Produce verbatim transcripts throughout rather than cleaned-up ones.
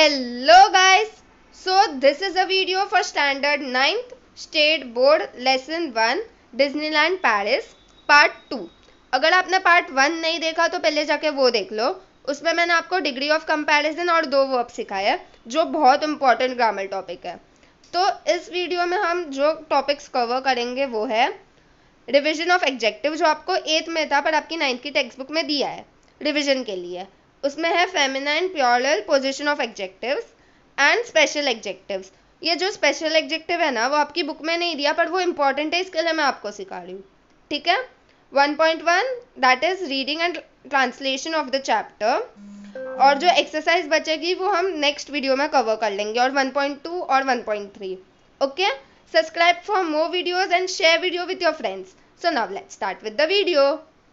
Hello guys, so this is a video for standard ninth state board lesson one Disneyland Paris part two. अगर आपने part one नहीं देखा तो पहले जाके वो देख लो। उसमें मैंने आपको डिग्री ऑफ कंपैरिजन और दो वर्ब सिखाया है जो बहुत इंपॉर्टेंट ग्रामर टॉपिक है। तो इस वीडियो में हम जो टॉपिक्स कवर करेंगे वो है रिविजन ऑफ एडजेक्टिव, जो आपको एथ में था पर आपकी नाइन्थ की टेक्स्ट बुक में दिया है रिविजन के लिए। उसमें है feminine, plural, position of adjectives and special adjectives. ये जो स्पेशल एडजेक्टिव है ना वो आपकी बुक में नहीं दिया पर वो इंपॉर्टेंट है, इसके लिए मैं आपको सिखा रही हूँ। ठीक है। One point one that is reading and translation of the chapter, और जो एक्सरसाइज बचेगी वो हम नेक्स्ट वीडियो में कवर कर लेंगे, और वन पॉइंट टू और one point three. Okay, subscribe for more videos and share video with your friends. So now let's start with the video.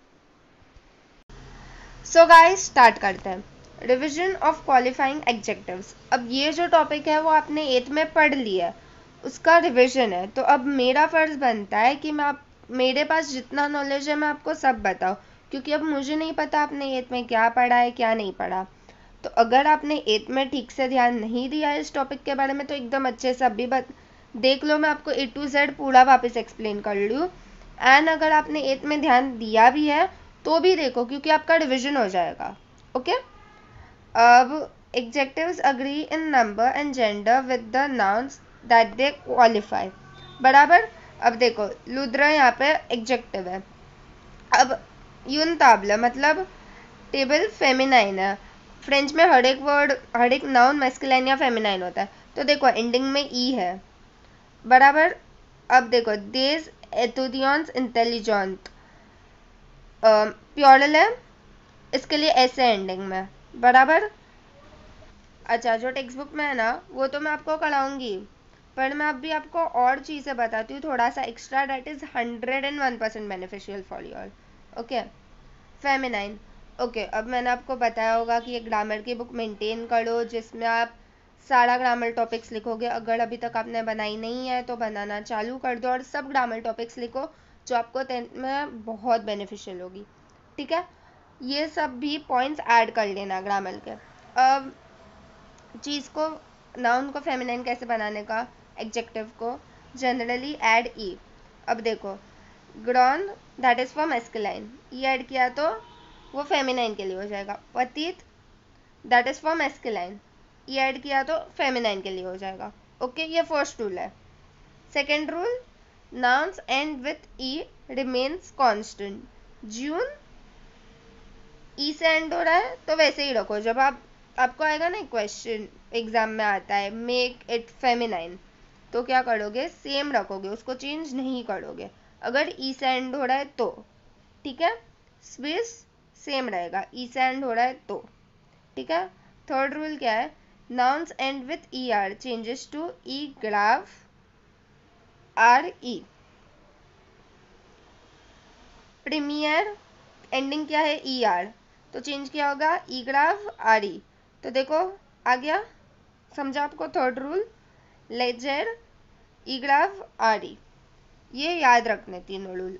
So guys start करते हैं। Revision of qualifying adjectives. अब ये जो topic है वो आपने एथ में पढ़ लिया है, उसका रिविजन है। तो अब मेरा फर्ज बनता है कि मैं आप मेरे पास जितना नॉलेज है मैं आपको सब बताऊँ, क्योंकि अब मुझे नहीं पता आपने एथ में क्या पढ़ा है क्या नहीं पढ़ा। तो अगर आपने एथ में ठीक से ध्यान नहीं दिया है इस टॉपिक के बारे में तो एकदम अच्छे से अभी बत देख लो, मैं आपको ए टू जेड पूरा वापस एक्सप्लेन कर लूँ। एंड अगर आपने एथ में ध्यान दिया भी है तो भी देखो, क्योंकि आपका रिविजन हो जाएगा। ओके। अब adjectives agree in number and gender with the nouns that they qualify. बराबर। अब देखो लुद्रा यहाँ पे एडजेक्टिव है। अब यून ताबला मतलब टेबल फेमिनाइन है। फ्रेंच में हर एक वर्ड हर एक नाउन मैस्कुलाइन या फेमिनाइन होता है। तो देखो एंडिंग में ई है। बराबर। अब देखो देज एथुदियंस इंटेलिजेंट प्लूरल है, इसके लिए ऐसे एंडिंग में। बराबर। अच्छा, जो टेक्स्ट बुक में है ना वो तो मैं आपको कराऊंगी, पर मैं अभी आपको और चीज़ें बताती हूँ थोड़ा सा extra, that is hundred and one percent beneficial for you all. Okay. Feminine. Okay, अब मैंने आपको बताया होगा कि एक ग्रामर की बुक मेंटेन करो जिसमें आप सारा ग्रामर टॉपिक्स लिखोगे। अगर अभी तक आपने बनाई नहीं है तो बनाना चालू कर दो और सब ग्रामर टॉपिक्स लिखो जो आपको टेंथ में बहुत बेनिफिशियल होगी। ठीक है। ये सब भी पॉइंट्स ऐड कर लेना ग्रामर के। अब चीज़ को नाउन को फेमिनाइन कैसे बनाने का, एडजेक्टिव को जनरली ऐड ई। अब देखो ग्रॉन that is for masculine, E add किया तो वो फेमिनाइन के लिए हो जाएगा। पतित that is for masculine, E add किया तो फेमिनाइन के लिए हो जाएगा। ओके, ये फर्स्ट रूल है। Second rule, nouns end with E remains constant. जून ई से एंड हो रहा है तो वैसे ही रखो। जब आप आपको आएगा ना क्वेश्चन एग्जाम में आता है मेक इट फेमिनाइन, तो क्या करोगे, सेम रखोगे, उसको चेंज नहीं करोगे अगर ई से एंड हो रहा है तो। ठीक है। स्विस सेम रहेगा, ई से एंड हो रहा है तो। ठीक है। थर्ड रूल क्या है, nouns end with E R changes to E grave R E. प्रीमियर एंडिंग क्या है, ई आर, तो चेंज किया होगा ई ग्राफ आर ई। तो देखो आ गया, समझा आपको थर्ड रूल। लेजर ई ग्राफ आर ई, ये याद रखने तीनों rule.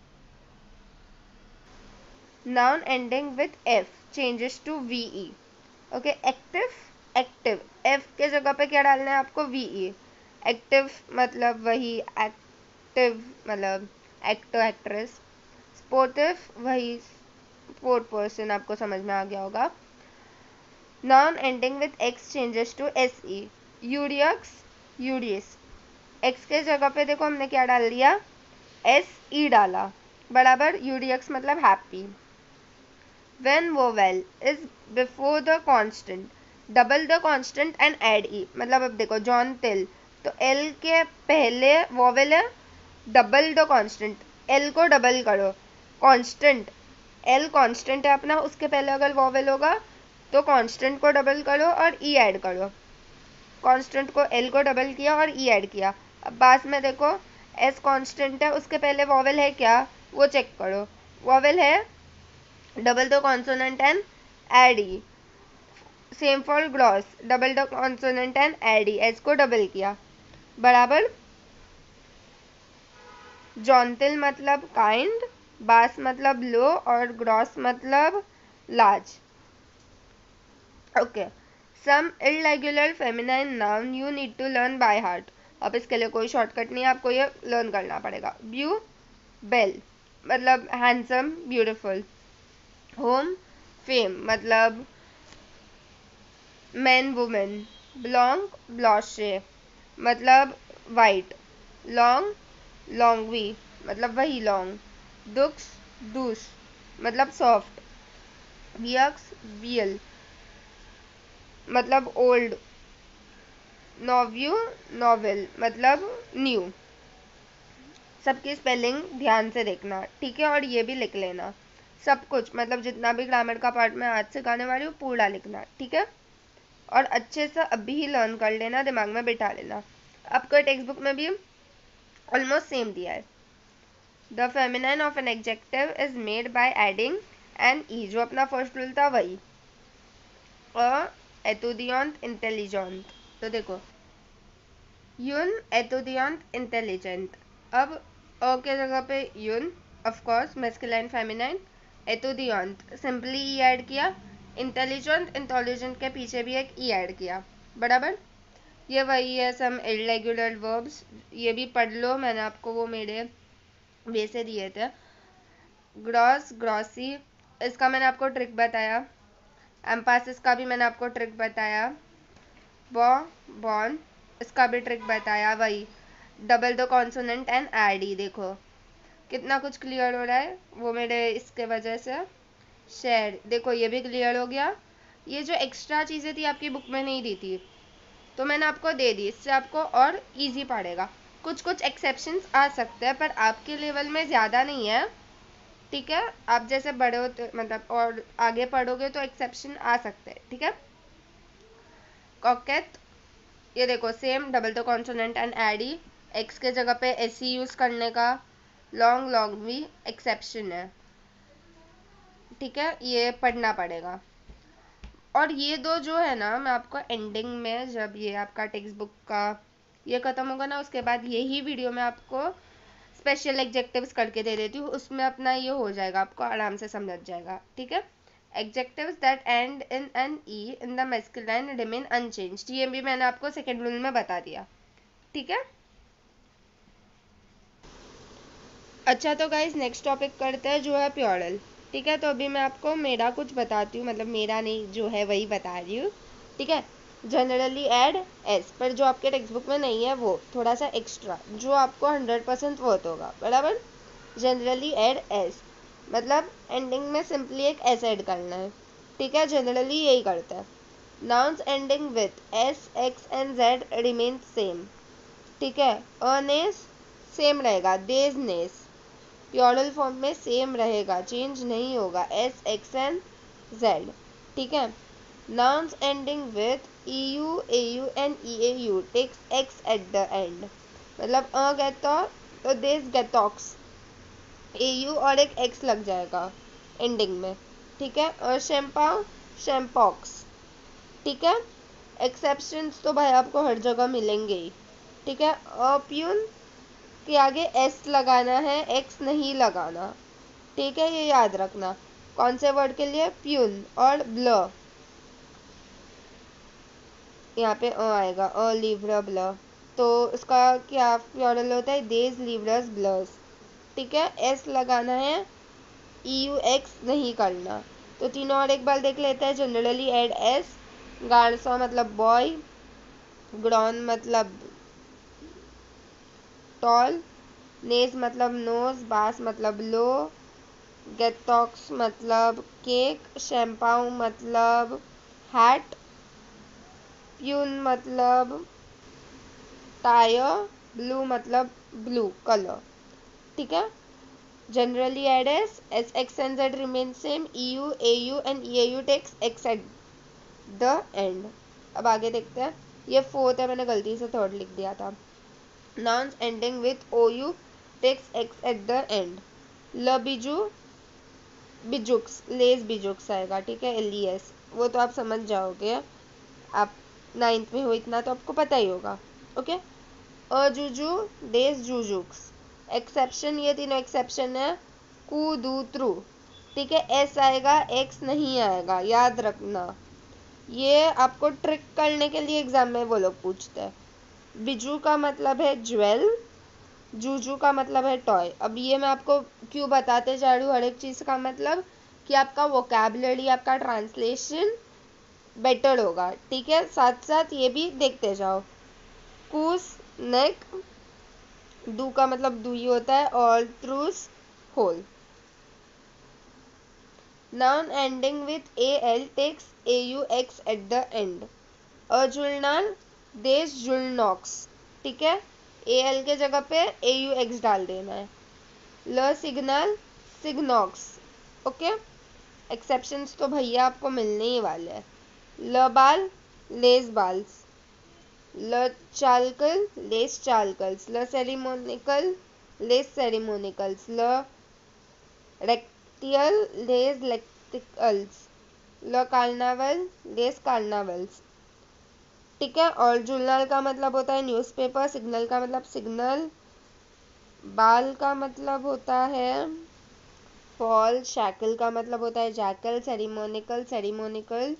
Noun ending with F changes to V E. Okay. Active active, F के जगह पे क्या डालना है आपको, वी ई। एक्टिव मतलब वही एक्टिव मतलब एक्टर एक्ट्रेस। स्पोर्टिव वही स्पोर्ट पर्सन, आपको समझ में आ गया होगा। Noun ending with X changes to S E. यूरियक्स यूरियस, एक्स के जगह पे देखो हमने क्या डाल दिया, एस ई डाला। बराबर। यूरियक्स मतलब happy. When vowel is before the constant, double the constant and add e। मतलब अब देखो जॉन तिल, तो एल के पहले वोवेल है, डबल द कांस्टेंट, एल को डबल करो। कांस्टेंट, एल कांस्टेंट है अपना, उसके पहले अगर वोवेल होगा तो कांस्टेंट को डबल करो और ई ऐड करो। कांस्टेंट को एल को डबल किया और ई ऐड किया। अब बाद में देखो एस कांस्टेंट है, उसके पहले वोवेल है क्या वो चेक करो। वोवेल है, double the consonant and add e। Same for ग्लॉस, double the consonant and add E, S को डबल किया। बराबर। जॉन्टिल मतलब काइंड, बास मतलब लो और ग्रॉस मतलब large. Okay. Some irregular feminine noun you need to learn by heart. अब इसके लिए कोई शॉर्टकट नहीं है, आपको ये लर्न करना पड़ेगा। ब्यू बेल मतलब हैंडसम ब्यूटीफुल। होम फेम मतलब मैन वुमेन। ब्लॉन्ग ब्लॉशे मतलब वाइट। लॉन्ग लॉन्गवी मतलब वही लॉन्ग। दुक्स दूस मतलब सॉफ्ट। वियक्स वियल मतलब ओल्ड। नोव्यू नोवेल मतलब न्यू। सबकी स्पेलिंग ध्यान से देखना, ठीक है, और ये भी लिख लेना सब कुछ, मतलब जितना भी ग्रामर का पार्ट मैं आज सिखाने वाली हूँ पूरा लिखना, ठीक है, और अच्छे से अभी ही लर्न कर लेना, दिमाग में बिठा लेना। आपको टेक्स्ट बुक में भी ऑलमोस्ट सेम दिया है। The feminine of an adjective is made by adding an E, जो अपना फर्स्ट रूल था वही। अ एतुदियांत इंटेलिजेंट, तो देखो यून एतुदियांत इंटेलिजेंट। अब अ के जगह पे यून, ऑफ कोर्स मैस्कुलाइन फेमिनाइन। एतुदियांत सिंपली ई ऐड किया। इंटेलिजेंट इंटेलिजेंट के पीछे भी एक ई ऐड किया, बराबर। ये वही है सम इर्रेगुलर वर्ब्स, ये भी पढ़ लो, मैंने आपको वो मेरे वे से दिए थे। ग्रॉस ग्रॉसी, इसका मैंने आपको ट्रिक बताया। एम्पासिस का भी मैंने आपको ट्रिक बताया। बॉ बॉन, इसका भी ट्रिक बताया, वही double the consonant and add E. देखो कितना कुछ क्लियर हो रहा है, वो मेरे इसके वजह से। शेयर, देखो ये भी क्लियर हो गया। ये जो एक्स्ट्रा चीज़ें थी आपकी बुक में नहीं दी थी, तो मैंने आपको दे दी, इससे आपको और इजी पड़ेगा। कुछ कुछ एक्सेप्शंस आ सकते हैं पर आपके लेवल में ज़्यादा नहीं है, ठीक है। आप जैसे बड़े होते मतलब और आगे पढ़ोगे तो एक्सेप्शन आ सकते हैं, ठीक है। कॉकेट, ये देखो same double the consonant and add E, X के जगह पे एस ई यूज़ करने का। लॉन्ग लॉन्ग भी एक्सेप्शन है, ठीक है, ये पढ़ना पड़ेगा। और ये दो जो है ना, मैं आपको एंडिंग में जब ये आपका टेक्स्ट बुक का ये ख़त्म होगा ना, उसके बाद यही वीडियो में आपको स्पेशल एग्जेक्टिव्स करके दे देती हूँ, उसमें अपना ये हो जाएगा, आपको आराम से समझ जाएगा, ठीक है। Adjectives that end in an E in the masculine remain unchanged, ये भी मैंने आपको सेकेंड रूल में बता दिया, ठीक है। अच्छा तो गाइज नेक्स्ट टॉपिक करते हैं जो है प्योरल, ठीक है। तो अभी मैं आपको मेरा कुछ बताती हूँ, मतलब मेरा नहीं जो है वही बता रही हूँ, ठीक है। जनरली एड एस, पर जो आपके टेक्स्ट बुक में नहीं है वो थोड़ा सा एक्स्ट्रा, जो आपको हंड्रेड परसेंट वर्थ होगा, बराबर। जनरली एड एस मतलब एंडिंग में सिंपली एक एस ऐड करना है, ठीक है, जनरली यही करता है। Nouns ending with S X and Z remain same, ठीक है। अनेस सेम रहेगा, देज नेस प्योरल फॉर्म में सेम रहेगा, चेंज नहीं होगा, एस एक्स एंड जेड, ठीक है। Nouns ending with E U A U and E A U takes X at the end, मतलब अ गेटो तो दिस गेटॉक्स, ए यू और एक एक्स लग जाएगा एंडिंग में, ठीक है। और शैम्पाउ शैम्पॉक्स, ठीक है। एक्सेप्शंस तो भाई आपको हर जगह मिलेंगे ही, ठीक है। अप्यून के आगे एस लगाना है, एक्स नहीं लगाना, ठीक है, ये याद रखना। कौन से वर्ड के लिए? प्यून और ब्ल, यहाँ पे अ आएगा, अ लीव्र ब्ल, तो इसका क्या प्लूरल होता है? देज लीव्रस ब्लस, ठीक है। एस लगाना है, ई यू एक्स नहीं करना। तो तीनों और एक बार देख लेते हैं। जनरली एड एस, गार्सो मतलब बॉय, ग्रॉन मतलब टॉल, नेज मतलब नोज, बास मतलब लो, गेटॉक्स मतलब केक, शैम्पाऊ मतलब हैट, प्यून मतलब टायर, ब्लू मतलब ब्लू कलर, ठीक है। Generally add S, S X and Z remain same, E U A U and E A U takes X at the end. अब आगे देखते हैं, ये फोर्थ है, मैंने गलती से थर्ड लिख दिया था। Nouns ending with O U takes X at the end. ल बिजू बिजुक्स, लेस बिजुक्स आएगा, ठीक है, एल ई एस, वो तो आप समझ जाओगे, आप नाइन्थ में हो इतना तो आपको पता ही होगा, ओके। अजुजू डेज जूजुक्स, एक्सेप्शन, ये तीनों एक्सेप्शन है, कू दू थ्रू, ठीक है। एस आएगा, एक्स नहीं आएगा, याद रखना, ये आपको ट्रिक करने के लिए एग्जाम में वो लोग पूछते हैं। बिजू का मतलब है ज्वेल, जूजू का मतलब है टॉय। अब ये मैं आपको क्यों बताते जा रही हूँ हर एक चीज़ का मतलब, कि आपका वोकैबुलरी, आपका ट्रांसलेशन बेटर होगा, ठीक है। साथ साथ ये भी देखते जाओ। कूस नेक, डू का मतलब डू ही होता है, और ट्रूस होल। Noun ending with al takes aux at the end. अजुलनाल, देश जुलनॉक्स, ठीक है। al के जगह पे aux डाल देना है। ल सिग्नल, सिग्नॉक्स, ओके। एक्सेप्शंस तो भैया आपको मिलने ही वाले हैं। ल बाल, लेस बाल्स। ल चालकल, लेस चालकल्स। ल सेरिमोनिकल, लेस सेरिमोनिकल्स। ल रेक्टियल, लेस लेक्टिकल्स। ल कार्नावल, लेस कार्नावल्स, ठीक है। और जुलनल का मतलब होता है न्यूज़पेपर, सिग्नल का मतलब सिग्नल, बाल का मतलब होता है फॉल, शैकल का मतलब होता है जैकल, सेरिमोनिकल, सेरिमोनिकल,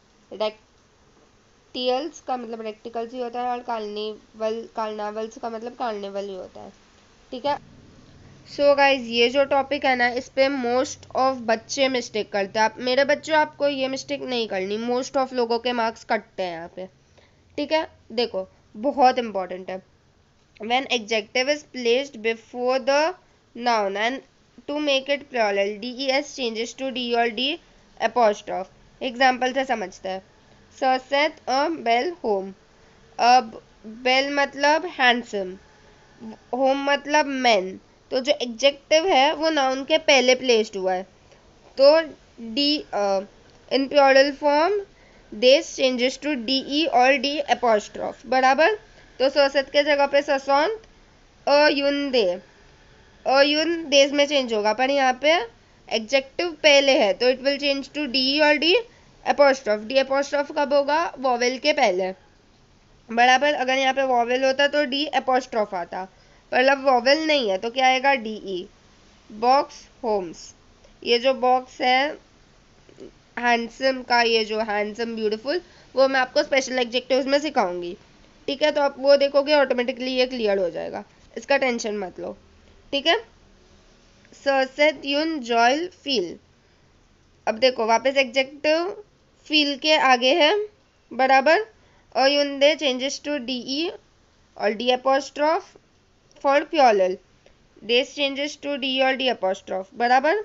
रेक्टियल्स का मतलब रेक्टिकल्स ही होता है, और कार्निवल, कार्नावल्स का मतलब कार्निवल ही होता है, ठीक है। सो so गाइज, ये जो टॉपिक है ना, इस पे मोस्ट ऑफ बच्चे मिस्टेक करते हैं। आप मेरे बच्चों, आपको ये मिस्टेक नहीं करनी। मोस्ट ऑफ लोगों के मार्क्स कटते हैं यहाँ पे, ठीक है। देखो, बहुत इंपॉर्टेंट है। When adjective is placed before the noun and to make it plural, D E S changes to D और डी एपोस्ट्रॉफ। एग्जाम्पल से समझते हैं। सर सेट अ बेल होम। अब बेल मतलब हैंडसम, होम मतलब मैन, तो जो एग्जेक्टिव है वो नाउन के पहले प्लेस्ड हुआ है, तो डी इन प्लूरल फॉर्म देश चेंजेस टू डी ई और डी एपोस्ट्रॉफ, बराबर। तो ससत के जगह पे ससौंत, अयुन दे, अयुन देश में चेंज होगा, पर यहाँ पे एग्जेक्टिव पहले है तो it will change to D और डी एपोस्ट्रॉफ। डी एपोस्ट्रॉफ कब होगा? वॉवेल के पहले, बराबर। अगर यहाँ पे वॉवेल होता तो डी एपोस्ट्रॉफ आता, पर अब वॉवेल नहीं है तो क्या आएगा? D E. बॉक्स, होम्स। ये जो बॉक्स है हैंडसम का, ये जो हैंडसम ब्यूटीफुल, वो मैं आपको स्पेशल एडजेक्टिव्स में सिखाऊंगी, ठीक है। तो आप वो देखोगे, ऑटोमेटिकली ये क्लियर हो जाएगा, इसका टेंशन मत लो, ठीक है। सरसेट यून जॉयल फील। अब देखो, वापस एडजेक्टिव फील के आगे है, बराबर। अयुंदे चेंजेस टू डी ई और डी एपोस्ट्रॉफ फॉर प्योरल, देश चेंजेस टू डी और डी एपोस्ट्रॉफ, बराबर।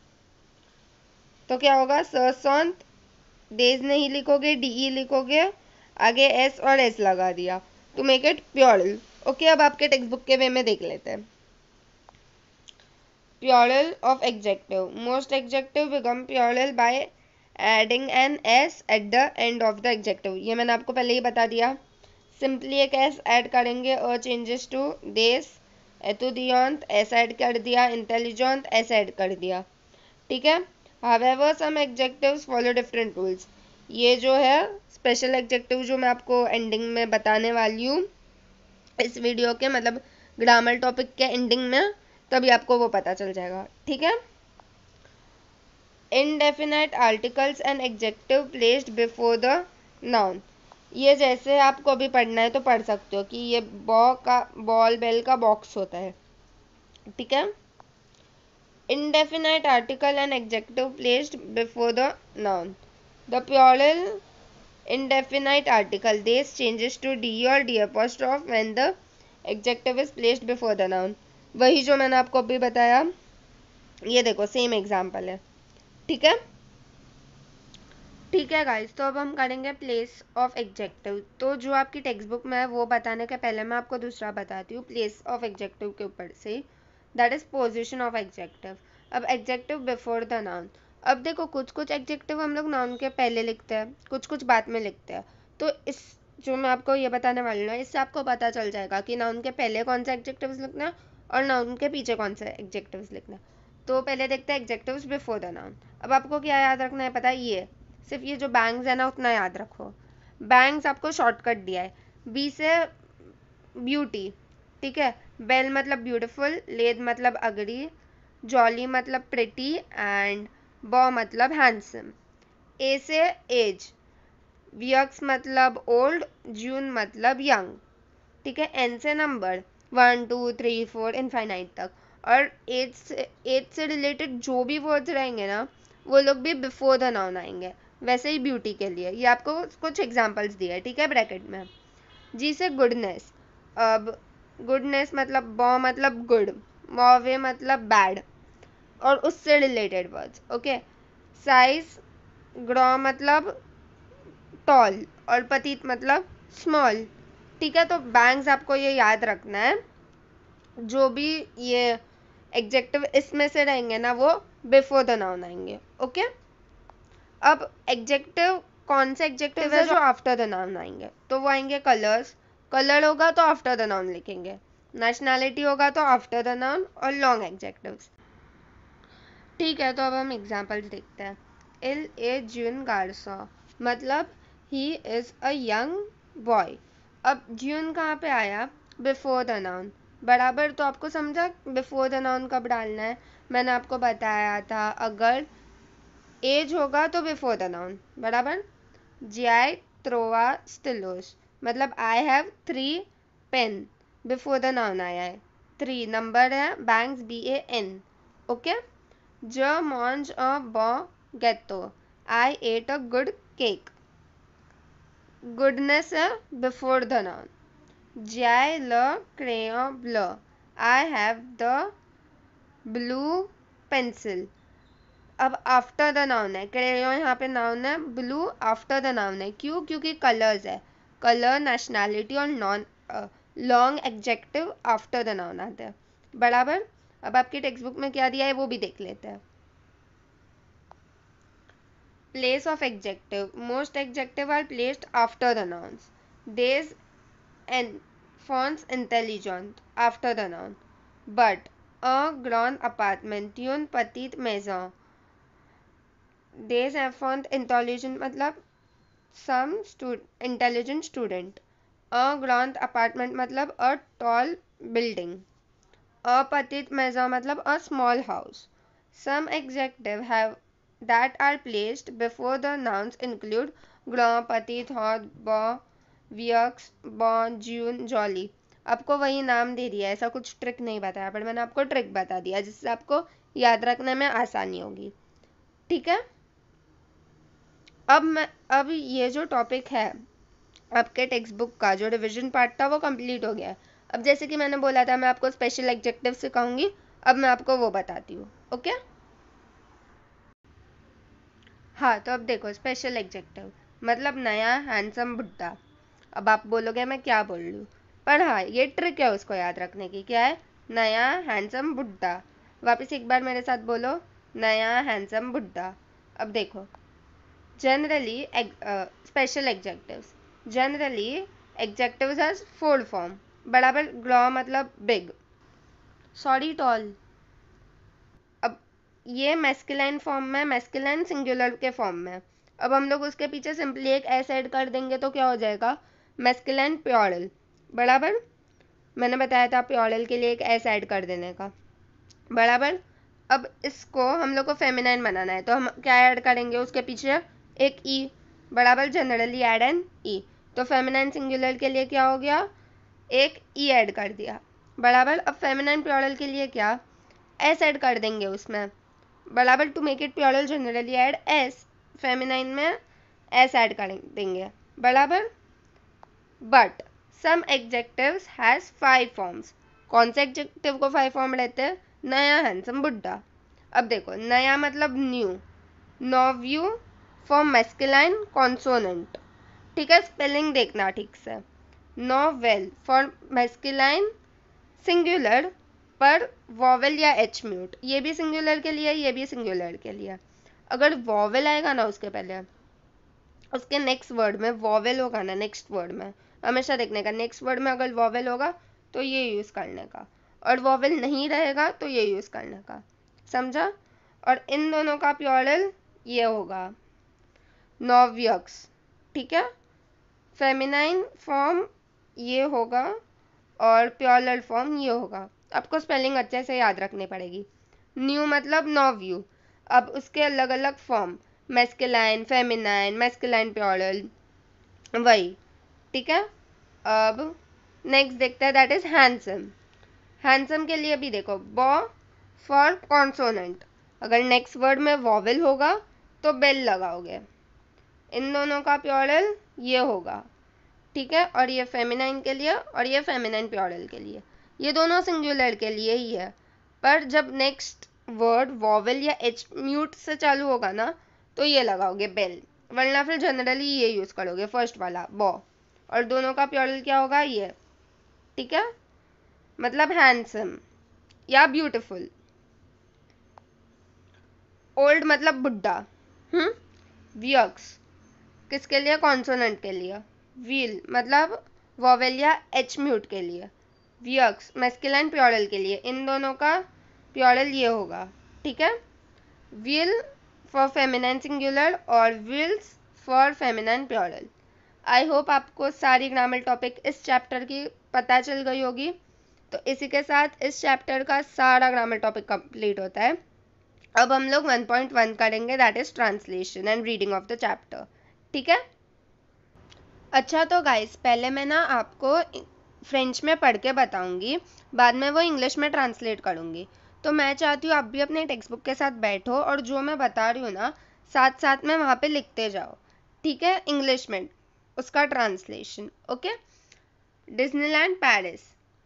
तो क्या होगा? सरसौंत, डेज नहीं लिखोगे, डीई लिखोगे, आगे एस और एस लगा दिया to make it plural, okay. अब आपके टेक्स्ट बुक के वे में देख लेते हैं। Plural of adjective. Most adjective become plural by adding an S at the end of the adjective. ये मैंने आपको पहले ही बता दिया। सिंपली एक एस ऐड करेंगे, अ चेंजेस टू देश, एतुदियांत एस ऐड कर दिया, इंटेलिजेंट एस ऐड कर दिया, ठीक है। However, some adjectives follow different rules. ये जो है स्पेशल एडजेक्टिव जो मैं आपको एंडिंग में बताने वाली हूँ इस वीडियो के, मतलब ग्रामर टॉपिक के एंडिंग में, तभी आपको वो पता चल जाएगा, ठीक है। Indefinite articles and adjective placed before the noun. ये जैसे आपको अभी पढ़ना है तो पढ़ सकते हो कि ये बॉ का, बॉल बेल का बॉक्स होता है, ठीक है। Indefinite article and adjective placed before the noun. The plural indefinite article this changes to d or d apostrophe when the adjective is placed before the noun. वही जो मैंने आपको अभी बताया, ये देखो सेम एग्जाम्पल है, ठीक है। ठीक है गाइस, तो अब हम करेंगे प्लेस ऑफ एडजेक्टिव। तो जो आपकी टेक्स्ट बुक में है वो बताने के पहले मैं आपको दूसरा बताती हूँ प्लेस ऑफ एडजेक्टिव के ऊपर से, that is position of adjective. अब एडजेक्टिव बिफोर द नाउन। अब देखो, कुछ कुछ एडजेक्टिव हम लोग नाउन के पहले लिखते हैं, कुछ कुछ बाद में लिखते हैं। तो इस जो मैं आपको ये बताने वाली हूँ ना, इससे आपको पता चल जाएगा कि नाउन के पहले कौन सा एडजेक्टिव्स लिखना है और नाउन के पीछे कौन सा एडजेक्टिव्स लिखना है। तो पहले देखते हैं एडजेक्टिव्स बिफोर द नाउन। अब आपको क्या याद रखना है पता है? ये सिर्फ ये जो बैंग्स है ना उतना याद रखो। बैंग्स आपको शॉर्टकट दिया है, बी से ब्यूटी, ठीक है। बेल मतलब ब्यूटीफुल, लेद मतलब अगरी, जॉली मतलब प्रिटी, एंड बॉ मतलब हैंडसम। ए से एज, वियक्स मतलब ओल्ड, जून मतलब यंग, ठीक है। एन से number one two three four infinite तक, और एज से एज से रिलेटेड जो भी वर्ड्स रहेंगे ना वो लोग भी बिफोर द नाउन आएंगे। वैसे ही ब्यूटी के लिए ये आपको कुछ एग्जांपल्स दिए है, ठीक है, ब्रैकेट में। जी से गुडनेस, अब गुडनेस मतलब बॉ मतलब गुड, मॉवे मतलब बैड, और उससे रिलेटेड वर्ड्स, ओके। साइज, ग्रॉ मतलब टॉल, और पतीत मतलब स्मॉल, ठीक है। तो बैंग्स आपको ये याद रखना है, जो भी ये एग्जेक्टिव इसमें से रहेंगे ना वो बिफोर द नाउन आएंगे, ओके। अब एग्जेक्टिव कौन से एग्जेक्टिव है जो आफ्टर द नाउन आएंगे, तो वो आएंगे कलर्स, कलर होगा तो आफ्टर द नाउन लिखेंगे, नेशनैलिटी होगा तो आफ्टर द नाउन, और लॉन्ग एग्जेक्टिव्स, ठीक है। तो अब हम एग्जांपल्स देखते हैं। इल ए जून गार्सो मतलब he is a young boy. अब जून कहाँ पे आया, बिफोर द नाउन, बराबर। तो आपको समझा बिफोर द नाउन कब डालना है, मैंने आपको बताया था। अगर एज होगा तो बिफोर द नाउन, बराबर। जियाई त्रोवा स्टिलोस मतलब I have three pen, before the noun आया है, थ्री नंबर है, BANGS B A N, okay. Je mange un bon gâteau. I ate a good cake. Goodness है before the noun. J'ai le crayon bleu. I have the blue pencil. अब after the noun है, क्रेयॉन यहाँ पे noun है, blue after the noun है, क्यों, क्योंकि कलर्स है, कलर, नेशनैलिटी और non long adjective after the noun आते हैं, बराबर। अब आपकी टेक्स्ट बुक में क्या दिया है वो भी देख लेते हैं। Place of adjective. Most adjective are placed after the nouns. These and fonts intelligent after the noun. But a grand apartment, une petite maison. These have font intelligent मतलब some stud intelligent student. A grand apartment मतलब a tall building. A petite maison मतलब a small house. Some adjective have that are placed before the nouns include grand, petit, hot, bon, vieux, bon, june, jolly. आपको वही नाम दे दिया, ऐसा कुछ trick नहीं बताया, पर मैंने आपको ट्रिक बता दिया जिससे आपको याद रखने में आसानी होगी, ठीक है। अब मैं अब ये जो टॉपिक है आपके टेक्स्ट बुक का जो रिवीजन पार्ट था वो कंप्लीट हो गया है। अब जैसे कि मैंने बोला था मैं आपको स्पेशल एग्जेक्टिव सिखाऊंगी, अब मैं आपको वो बताती हूँ, ओके। हाँ, तो अब देखो स्पेशल एग्जेक्टिव मतलब नया हैंडसम बुड्ढा। अब आप बोलोगे मैं क्या बोल रही हूँ, पर हाँ ये ट्रिक है उसको याद रखने की, क्या है, नया हैंडसम बुड्ढा। वापस एक बार मेरे साथ बोलो, नया हैंडसम बुड्ढा। अब देखो generally special adjectives, generally adjectives has four form, बराबर। ग्रॉ मतलब बिग, सॉरी टॉल। अब ये मैस्कुलाइन फॉर्म में, मैस्कुलाइन सिंगुलर के फॉर्म में। अब हम लोग उसके पीछे सिंपली एक एस ऐड कर देंगे तो क्या हो जाएगा, मैस्कुलाइन प्योरल, बराबर। मैंने बताया था प्योरल के लिए एक एस ऐड कर देने का, बराबर। अब इसको हम लोग को फेमिनाइन बनाना है तो हम क्या ऐड करेंगे उसके पीछे, एक ई, बराबर। जनरली ऐड एन ई, तो फेमिनाइन सिंगुलर के लिए क्या हो गया, एक ई ऐड कर दिया, बराबर। अब फेमिनाइन प्योरल के लिए क्या, एस ऐड कर देंगे उसमें, बराबर। To make it plural generally add S, feminine में एस ऐड कर देंगे, बराबर। But some adjectives has five forms. कौन से एग्जेक्टिव को फाइव फॉर्म रहते हैं, नया हैंडसम बुड्ढा। अब देखो नया मतलब न्यू, नोव्यू फॉर मैस्कुलाइन कॉन्सोनेंट, ठीक है, स्पेलिंग देखना ठीक से। नोवेल फॉर मैस्कुलाइन सिंगुलर पर वॉवेल या एच म्यूट, ये भी सिंगुलर के लिए, ये भी सिंगुलर के लिए। अगर वॉवेल आएगा ना उसके पहले, उसके नेक्स्ट वर्ड में वॉवेल होगा ना, नेक्स्ट वर्ड में हमेशा देखने का, नेक्स्ट वर्ड में अगर वॉवेल होगा तो ये यूज़ करने का, और वॉवेल नहीं रहेगा तो ये यूज़ करने का, समझा। और इन दोनों का प्योरल ये होगा नोव्यक्स, ठीक है। फेमिनाइन फॉर्म ये होगा और प्योरल फॉर्म ये होगा। आपको स्पेलिंग अच्छे से याद रखनी पड़ेगी। न्यू मतलब नोव्यू, अब उसके अलग अलग form, masculine, feminine, masculine plural, वही, ठीक है। अब नेक्स्ट देखते हैं, दैट इज हैंडसम। हैंडसम के लिए भी देखो, बॉ फॉर कॉन्सोनेंट, अगर नेक्स्ट वर्ड में वॉवेल होगा तो बेल लगाओगे, इन दोनों का प्योरल ये होगा, ठीक है। और ये फेमिनाइन के लिए और ये फेमिनाइन प्योरल के लिए, ये दोनों सिंगुलर के लिए ही है। पर जब नेक्स्ट वर्ड वॉवेल या एच म्यूट से चालू होगा ना, तो ये लगाओगे बेल, वरना फिर जनरली ये यूज करोगे फर्स्ट वाला बॉ, और दोनों का प्योरल क्या होगा, ये, ठीक है। मतलब हैंडसम या ब्यूटीफुल। ओल्ड मतलब बुढ़ा। हम्म वियक्स किसके लिए, कॉन्सोनेंट के लिए। व्हील मतलब वॉवेल या एच म्यूट के लिए। वियक्स मैस्कुलिन प्योरल के लिए, इन दोनों का प्योरल ये होगा, ठीक है। व्हील फॉर फेमिनाइन सिंगुलर और व्हील्स for feminine plural. I hope आपको सारी ग्रामर टॉपिक इस चैप्टर की पता चल गई होगी। तो इसी के साथ इस चैप्टर का सारा ग्रामर टॉपिक कंप्लीट होता है। अब हम लोग वन पॉइंट वन करेंगे, that is translation and reading of the chapter, ठीक है। अच्छा तो गाइस, पहले मैं ना आपको फ्रेंच में पढ़ के बताऊंगी, बाद में वो इंग्लिश में ट्रांसलेट करूंगी। तो मैं चाहती हूँ आप भी अपने टेक्स्ट बुक के साथ बैठो और जो मैं बता रही हूँ ना, साथ साथ में वहाँ पे लिखते जाओ, ठीक है। इंग्लिश में उसका translation, okay. Disneyland Paris.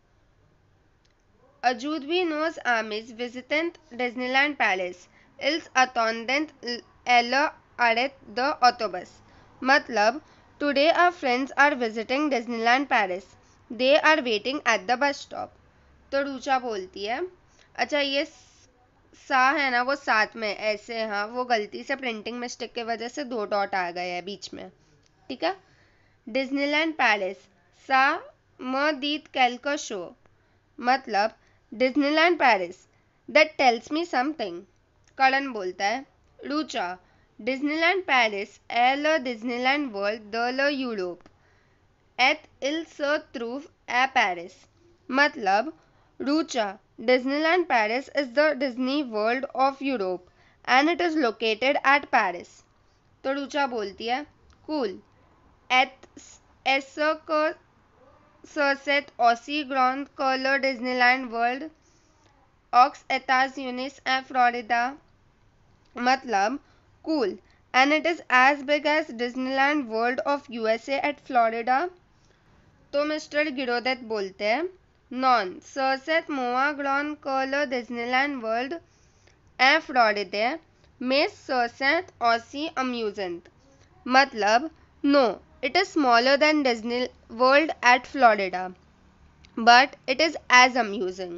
A Judvi nos amis visitant Disneyland Paris, ils attendent elle arrêt the autobus. मतलब today our friends are visiting Disneyland Paris. They are waiting at the bus stop. तो रुचा बोलती है, अच्छा ये सा है ना, वो साथ में ऐसे, हाँ वो गलती से प्रिंटिंग मिस्टेक की वजह से दो डॉट आ गए हैं बीच में, ठीक है। डिज्नीलैंड पेरिस, सा म दीत quelque शो, मतलब Disneyland Paris, that tells me something. Karan बोलता है, रुचा डिज्नीलैंड पेरिस ए ल डिज्नीलैंड वर्ल्ड द ल यूरोप एट इल स ट्रूव ए पेरिस। मतलब Rucha Disneyland Paris is the Disney world of Europe and it is located at Paris. तो रुचा बोलती है, कूल एट एस क Surset Aussie Grand Color Disneyland World Ox Etas Unis and Florida। मतलब cool and it is as big as Disneyland World of U S A at Florida। तो mister गिरोदत बोलते हैं, नॉन सरसेट मोआ ग्रॉन कलर डिज्नीलैंड वर्ल्ड ए फ्लोरिडा में सरसेट ऑसी अम्यूजेंट। मतलब no, it is smaller than Disney World at Florida, but it is as amusing।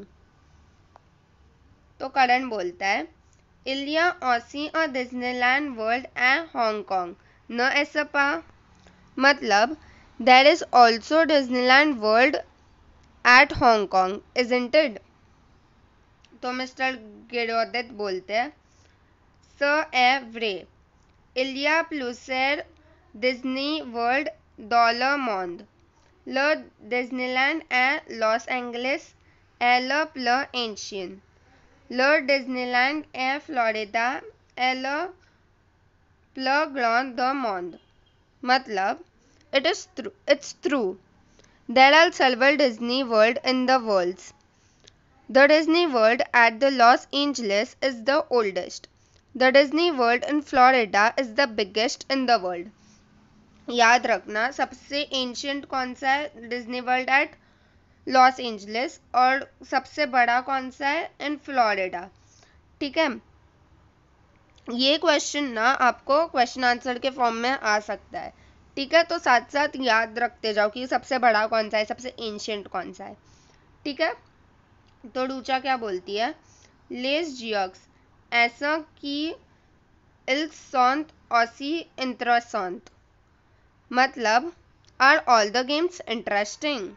तो करण बोलता है, इलिया ऑसी और डिज्नीलैंड वर्ल्ड ए हांगकांग न ऐसा पा। मतलब there is also Disneyland world at Hong Kong isn't it. तो मिस्टर गिरोदत बोलते हैं, स ए व्रे इलिया प्लूसर डिज्नी वर्ल्ड डॉलर मॉन्ड ल डिज्नीलैंड ए लॉस एंजलिस ए ल प्ल एंशियन ल डिज्नीलैंड ए फ्लोरिडा ए ल प्ल ग्रॉन द मॉन्ड। मतलब it is true, it's true, there are several Disney world in the worlds. The Disney world at the Los Angeles is the oldest. The Disney world in Florida is the biggest in the world. याद रखना, सबसे ancient कौन सा है, Disney world at Los Angeles, और सबसे बड़ा कौन सा है, इन फ्लोरिडा, ठीक है। ये क्वेश्चन ना आपको क्वेश्चन आंसर के फॉर्म में आ सकता है, ठीक है। तो साथ साथ याद रखते जाओ कि सबसे बड़ा कौन सा है, सबसे एंशियंट कौन सा है, ठीक है। तो रुचा क्या बोलती है, लेस जियक्स ऐसा कि इल्सॉन्त ऑसी इंट्रसॉन्त। मतलब are all the games interesting.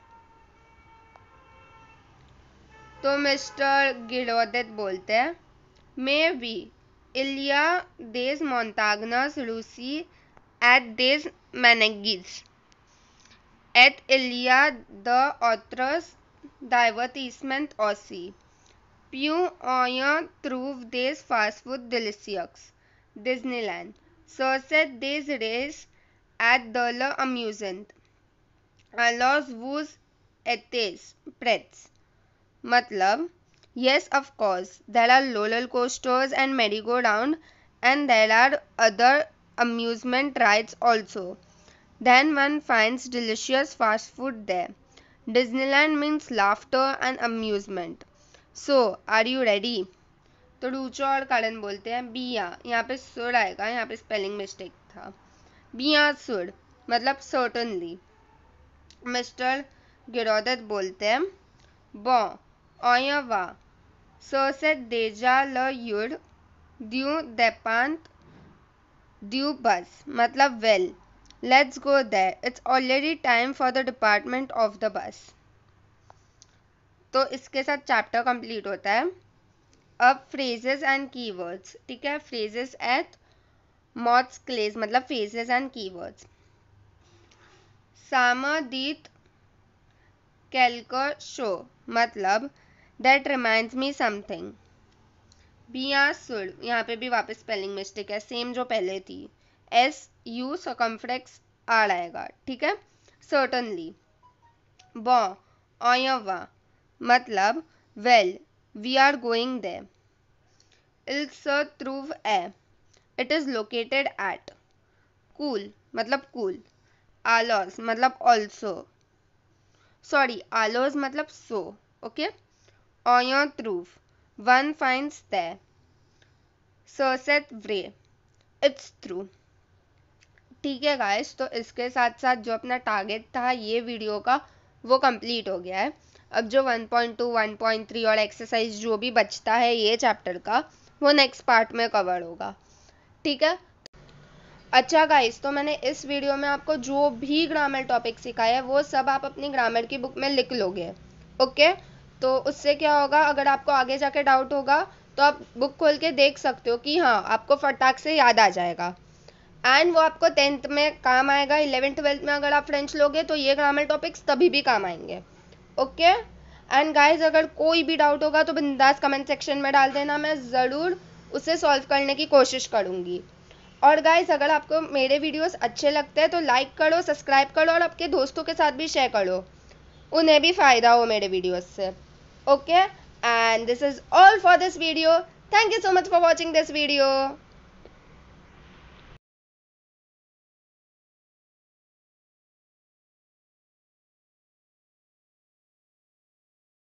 तो मिस्टर गिरोदत बोलते हैं, मे बी इलिया देस मोन्टाग्नस रूसी एट देस मैनेगिस एट इलिया द ऑत्रस डाइवर्टिसमेंट ऑसी प्यू ऑय ट्रूव देस फास्ट फूड डिलिशियस डिज्नीलैंड सरसेट देस रेस at the amusement. Alors vous étiez prêts? मतलब yes, of course, there are roller coasters and merry-go-round, and there are other amusement rides also. Then one finds delicious fast food there. Disneyland means laughter and amusement. So, are you ready? तो रुचो और करण बोलते हैं बिया, यहाँ पे सुर आएगा, यहाँ पे स्पेलिंग मिस्टेक था. बिया सुर मतलब सर्टनली. मिस्टर गिरोदत बोलते हैं bon, on va. So c'est déjà l'heure du départ du bus. मतलब well, let's go there. It's already time for the department of the bus. तो इसके साथ चैप्टर कंप्लीट होता है. अब फ्रेजेस एंड कीवर्ड्स. ठीक है, फ्रेजेस एट मॉट्स क्लेज मतलब फ्रेजेस एंड कीवर्ड्स. सामदीत कैलकर शो मतलब दैट रिमाइंड्स मी समथिंग. बिया सुड, यहाँ पे भी वापस स्पेलिंग मिस्टेक है, सेम जो पहले थी. एस यू सर्कमफ्लेक्स आर आएगा. ठीक है. सर्टनली. बॉ ऑयवा मतलब well we are going there. इल स ट्रूव ए इट इज लोकेटेड एट. कूल मतलब कूल. आलोस मतलब ऑल्सो. सॉरी, आलोस मतलब सो. ओके. ऑयो ट्रूव वन फाइंड्स देयर. सरसेट व्रे इट्स ट्रू. ठीक है गाइस, तो इसके साथ साथ जो अपना टारगेट था ये वीडियो का वो कंप्लीट हो गया है. अब जो one point two, one point three और एक्सरसाइज जो भी बचता है ये चैप्टर का वो नेक्स्ट पार्ट में कवर होगा. ठीक है. अच्छा गाइस, तो मैंने इस वीडियो में आपको जो भी ग्रामर टॉपिक सिखाया है वो सब आप अपनी ग्रामर की बुक में लिख लोगे. ओके. तो उससे क्या होगा, अगर आपको आगे जाके डाउट होगा तो आप बुक खोल के देख सकते हो कि हाँ आपको फटाक से याद आ जाएगा. एंड वो आपको टेंथ में काम आएगा. इलेवेंथ ट्वेल्थ में अगर आप फ्रेंच लोगे तो ये ग्रामर टॉपिक्स तभी भी काम आएंगे. ओके. एंड गाइज, अगर कोई भी डाउट होगा तो बिंदास कमेंट सेक्शन में डाल देना, मैं ज़रूर उसे सॉल्व करने की कोशिश करूँगी. और गाइज, अगर आपको मेरे वीडियोस अच्छे लगते हैं तो लाइक करो, सब्सक्राइब करो और आपके दोस्तों के साथ भी शेयर करो, उन्हें भी फ़ायदा हो मेरे वीडियोस से. Okay. And this is all for this video. Thank you so much for watching this video.